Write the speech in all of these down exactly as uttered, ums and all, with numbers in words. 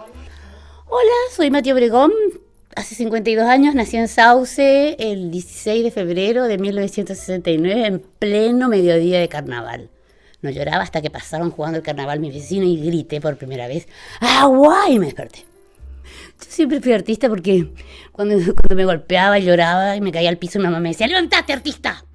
Hola, soy Mati Obregón. Hace cincuenta y dos años nací en Sauce el dieciséis de febrero de mil novecientos sesenta y nueve en pleno mediodía de carnaval. No lloraba hasta que pasaron jugando el carnaval mi vecino y grité por primera vez ¡agua! Y me desperté. Yo siempre fui artista porque cuando, cuando me golpeaba y lloraba y me caía al piso, mi mamá me decía ¡levantate, artista!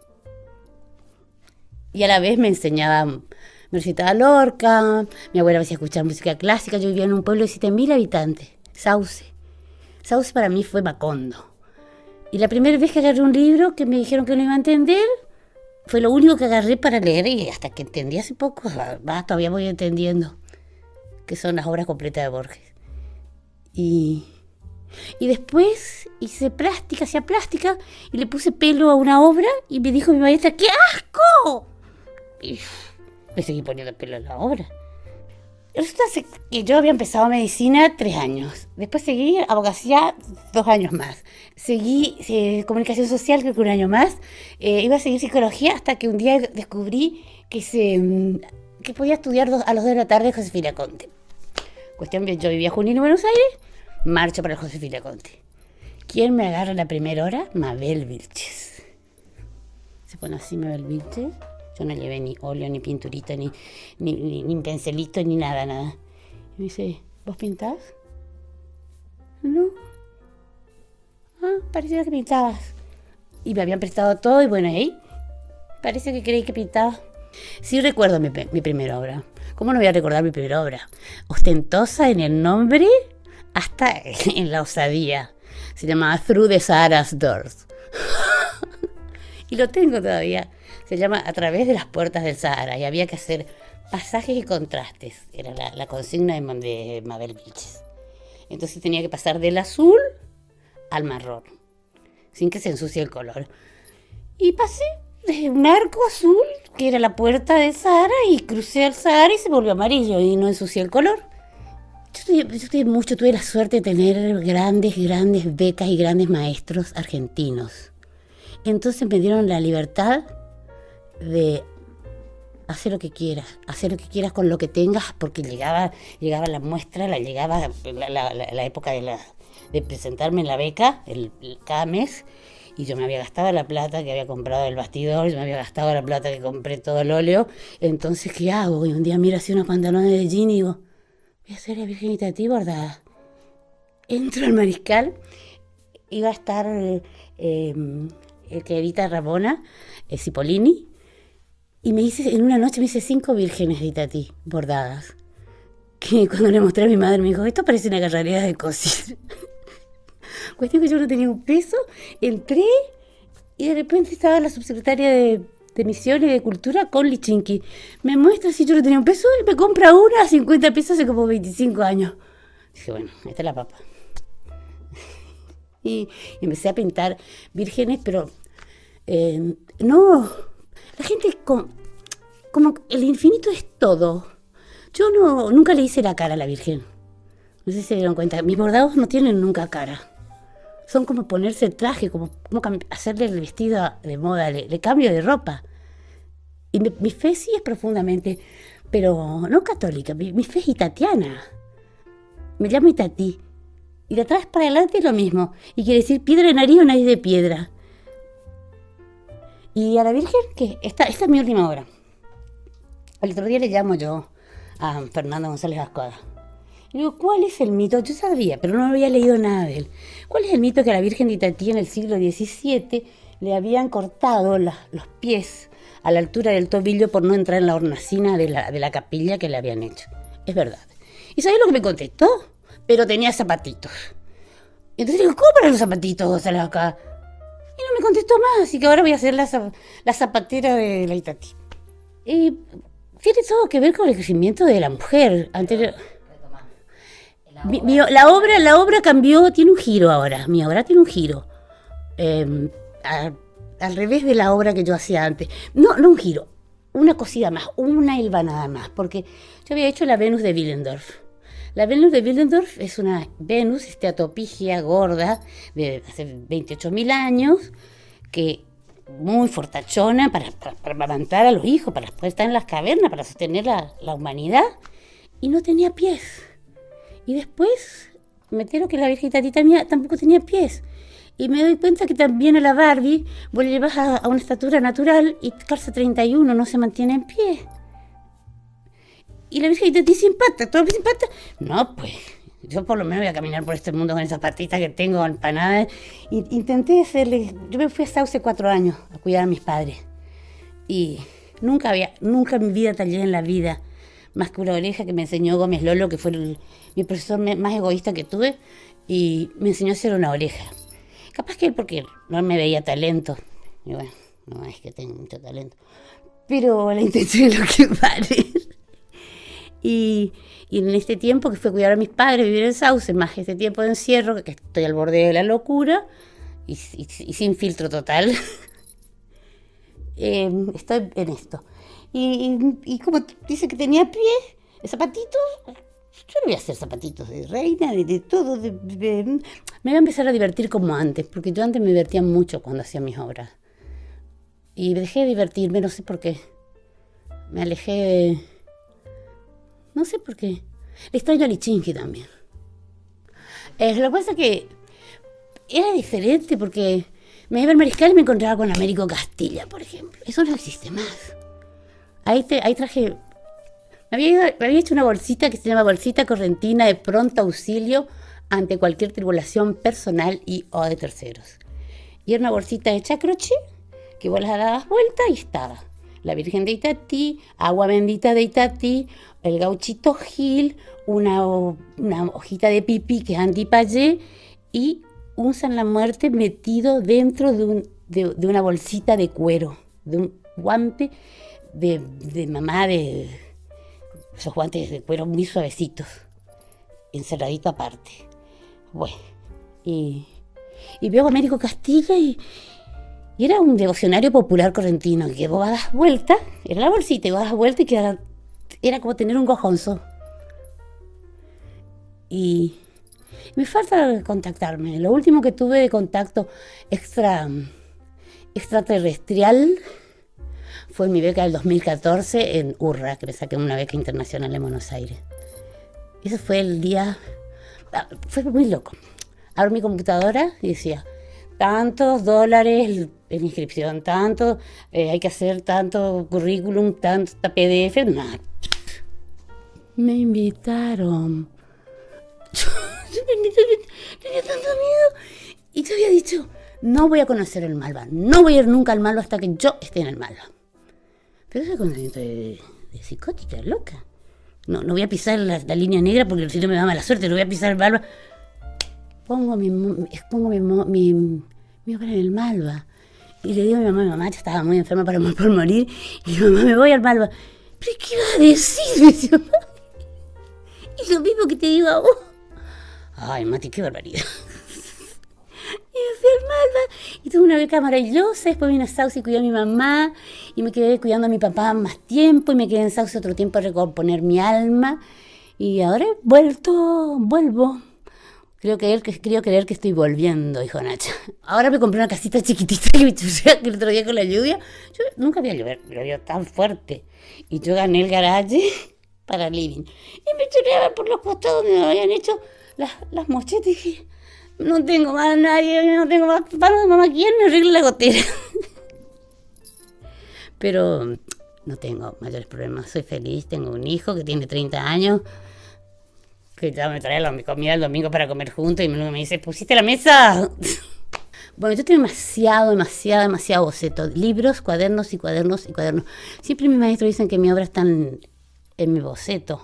Y a la vez me enseñaba, me recitaba Lorca, mi abuela me hacía escuchar música clásica. Yo vivía en un pueblo de siete mil habitantes, Sauce. Sauce para mí fue Macondo. Y la primera vez que agarré un libro que me dijeron que no iba a entender, fue lo único que agarré para leer, y hasta que entendí hace poco, va, todavía voy entendiendo, que son las obras completas de Borges. Y, y después hice plástica, hacía plástica, y le puse pelo a una obra, y me dijo mi maestra, ¡qué asco! Y le seguí poniendo pelo a la obra. Resulta que yo había empezado medicina tres años. Después seguí abogacía dos años más. Seguí eh, comunicación social, creo que un año más. Eh, iba a seguir psicología hasta que un día descubrí que, se, que podía estudiar dos, a las dos de la tarde Josefina Conte. Cuestión que yo vivía Junín, Buenos Aires, marcho para el Josefina Conte. ¿Quién me agarra la primera hora? Mabel Vilches. Se pone así Mabel Vilches. Yo no llevé ni óleo, ni pinturita, ni, ni, ni, ni pincelito, ni nada, nada. Y me dice, ¿vos pintás? No. Ah, parecía que pintabas. Y me habían prestado todo, y bueno, ahí parece que creí que pintaba. Sí recuerdo mi, mi primera obra. ¿Cómo no voy a recordar mi primera obra? Ostentosa en el nombre, hasta en la osadía. Se llamaba Through the Sahara's Doors. Y lo tengo todavía. Se llama A través de las puertas del Sahara, y había que hacer pasajes y contrastes. Era la, la consigna de, de Mabel Vilches. Entonces tenía que pasar del azul al marrón, sin que se ensucie el color. Y pasé de un arco azul, que era la puerta del Sahara, y crucé al Sahara y se volvió amarillo y no ensucié el color. Yo estudié, yo estudié mucho, tuve la suerte de tener grandes, grandes becas y grandes maestros argentinos. Entonces me dieron la libertad de hacer lo que quieras, hacer lo que quieras con lo que tengas, porque llegaba, llegaba la muestra, la llegaba la, la, la, la época de, la, de presentarme en la beca, el, el, cada mes, y yo me había gastado la plata que había comprado el bastidor, yo me había gastado la plata que compré todo el óleo. Entonces, ¿qué hago? Y un día miro así unos pantalones de jean y digo, voy a hacer la Virgen Itatí bordada. Entro al Mariscal, iba a estar eh, el que edita Ramona, eh, Cipollini, y me hice, en una noche me hice cinco vírgenes de Itatí bordadas. Que cuando le mostré a mi madre me dijo, esto parece una carrera de cocina. Cuestión que yo no tenía un peso, entré y de repente estaba la subsecretaria de, de Misiones y de Cultura con Lichinqui. Me muestra si yo no tenía un peso y me compra una a cincuenta pesos hace como veinticinco años. Dije, bueno, esta es la papa. Y, y empecé a pintar vírgenes, pero eh, no... La gente, como, como el infinito es todo. Yo no, nunca le hice la cara a la Virgen. No sé si se dieron cuenta. Mis bordados no tienen nunca cara. Son como ponerse el traje, como, como hacerle el vestido de moda, le, le cambio de ropa. Y mi, mi fe sí es profundamente, pero no católica, mi, mi fe es itatiana. Me llamo Itatí. Y de atrás para adelante es lo mismo. Y quiere decir piedra de nariz o nariz de piedra. Y a la Virgen, que esta, esta es mi última obra. El otro día le llamo yo a Fernando González Vascoda. Y digo, ¿cuál es el mito? Yo sabía, pero no había leído nada de él. ¿Cuál es el mito que a la Virgen de Itatí en el siglo diecisiete le habían cortado la, los pies a la altura del tobillo por no entrar en la hornacina de la, de la capilla que le habían hecho? Es verdad. ¿Y sabés lo que me contestó? Pero tenía zapatitos. Entonces digo, ¿cómo para los zapatitos, González acá? Y no me contestó más, así que ahora voy a hacer la, la zapatera de la Itatí. Y tiene todo que ver con el crecimiento de la mujer. Anterior... Mi, mi, la, obra, la obra cambió, tiene un giro ahora. Mi obra tiene un giro. Eh, a, al revés de la obra que yo hacía antes. No, no un giro, una cosida más, una hilvanada más. Porque yo había hecho la Venus de Willendorf. La Venus de Willendorf es una Venus, este atopigia gorda de hace veintiocho mil años, que muy fortachona para, para, para amamantar a los hijos, para poder estar en las cavernas, para sostener la, la humanidad, y no tenía pies. Y después me entero que la Virgen Itatí mía tampoco tenía pies. Y me doy cuenta que también a la Barbie vos le llevas a, a una estatura natural y calza treinta y uno, no se mantiene en pie. Y la Virgen Itatí sin patas, todo sin patas. No, pues, yo por lo menos voy a caminar por este mundo con esas patitas que tengo empanadas. Y intenté hacerle, yo me fui a Sauce cuatro años a cuidar a mis padres. Y nunca había, nunca en mi vida tallé en la vida, más que una oreja que me enseñó Gómez Lolo, que fue el, mi profesor me, más egoísta que tuve, y me enseñó a hacer una oreja. Capaz que él porque no me veía talento. Y bueno, no es que tenga mucho talento. Pero la intención es lo que vale. Y, y en este tiempo que fue a cuidar a mis padres, vivir en Sauce, más este tiempo de encierro, que, que estoy al borde de la locura, y, y, y sin filtro total, eh, estoy en esto. Y, y, y como dice que tenía pie, zapatitos, yo no voy a hacer zapatitos de reina, de, de todo. De, de, me voy a empezar a divertir como antes, porque yo antes me divertía mucho cuando hacía mis obras. Y dejé de divertirme, no sé por qué. Me alejé de... No sé por qué. Le extraño a Lichinski también. Eh, lo que pasa es que era diferente porque me iba al Mariscal y me encontraba con Américo Castilla, por ejemplo. Eso no existe más. Ahí, te, ahí traje... Me había, ido, me había hecho una bolsita que se llama Bolsita Correntina de Pronto Auxilio ante cualquier tribulación personal y o de terceros. Y era una bolsita hecha a crochet que vos la dabas vuelta y estaba la Virgen de Itatí, Agua Bendita de Itatí, el Gauchito Gil, una, una hojita de pipí que es antipayé y un San la Muerte metido dentro de, un, de, de una bolsita de cuero, de un guante de, de mamá, de esos guantes de cuero muy suavecitos, encerradito aparte. Bueno, y, y veo a Américo Castilla y, y era un devocionario popular correntino, que vos das vuelta, era la bolsita, y vos das vuelta y que era, era como tener un cojonzo. Y me falta contactarme. Lo último que tuve de contacto extra, extraterrestrial fue en mi beca del dos mil catorce en Urra, que me saqué una beca internacional en Buenos Aires. Ese fue el día... Fue muy loco. Abro mi computadora y decía, tantos dólares en inscripción, tanto, eh, hay que hacer tanto currículum, tanta P D F. No. Me invitaron. Yo tenía tanto miedo. Y yo había dicho, no voy a conocer el Malva, no voy a ir nunca al Malva hasta que yo esté en el Malva. Pero eso es conocimiento de, de psicótica, loca. No, no voy a pisar la, la línea negra porque si no me da mala suerte, no voy a pisar el Malva. Pongo mi, pongo mi, mi, mi obra en el Malva. Y le digo a mi mamá, mi mamá ya estaba muy enferma para por morir. Y le digo, mamá, me voy al Malva. ¿Pero qué iba a decir? Me dice, mamá. Y lo mismo que te digo a vos. Ay, Mati, qué barbaridad. Y me fui al Malva y tuve una beca maravillosa. Después vine a Sauce y cuidé a mi mamá. Y me quedé cuidando a mi papá más tiempo. Y me quedé en Sauce otro tiempo a recomponer mi alma. Y ahora he vuelto, vuelvo. Creo, creer, creo creer que estoy volviendo, dijo Nacha. Ahora me compré una casita chiquitita que me chuseaba el otro día con la lluvia. Yo nunca había llovido tan fuerte. Y yo gané el garaje para living. Y me choreaba por los costados donde me habían hecho las, las mochetas. Y dije, no tengo más a nadie, no tengo más para mamá, ¿quién me arregla la gotera? Pero no tengo mayores problemas, soy feliz, tengo un hijo que tiene treinta años, que ya me trae la, mi comida el domingo para comer juntos y me dice, ¿pusiste la mesa? Bueno, yo tengo demasiado, demasiado, demasiado boceto, libros, cuadernos y cuadernos y cuadernos. Siempre mis maestros dicen que mi obra está en, en mi boceto.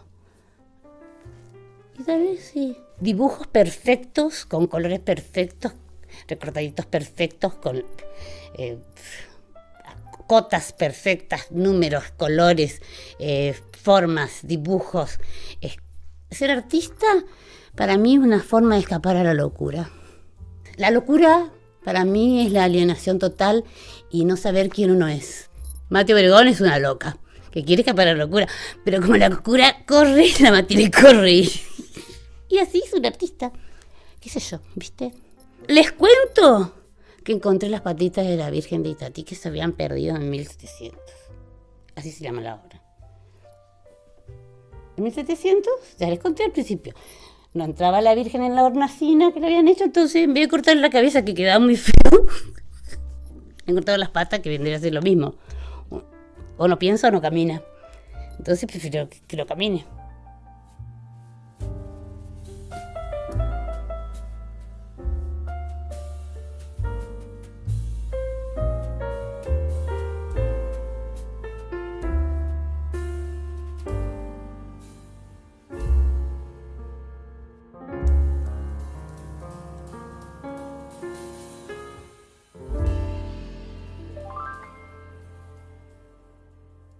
Y tal vez sí. Dibujos perfectos, con colores perfectos, recortaditos perfectos, con eh, cotas perfectas, números, colores, eh, formas, dibujos. Eh, ser artista para mí es una forma de escapar a la locura. La locura para mí es la alienación total y no saber quién uno es. Mati Obregón es una loca que quiere escapar a la locura, pero como la locura corre, la Mati corre. Y así es un artista. ¿Qué sé yo? ¿Viste? Les cuento que encontré las patitas de la Virgen de Itatí que se habían perdido en mil setecientos. Así se llama la obra. En mil setecientos, ya les conté al principio, no entraba la Virgen en la hornacina que le habían hecho, entonces en vez de cortarle la cabeza, que quedaba muy feo, le cortaba las patas, que vendría a ser lo mismo. O no piensa o no camina. Entonces prefiero que, que lo camine.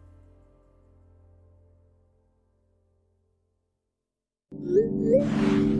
Thank you.